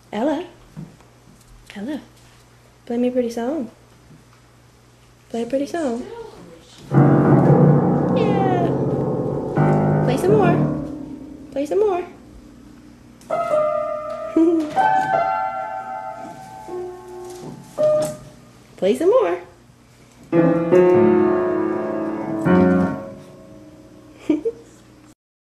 Ella. Ella. Play me a pretty song. Play a pretty song. Yeah. Play some more. Play some more. Play some more.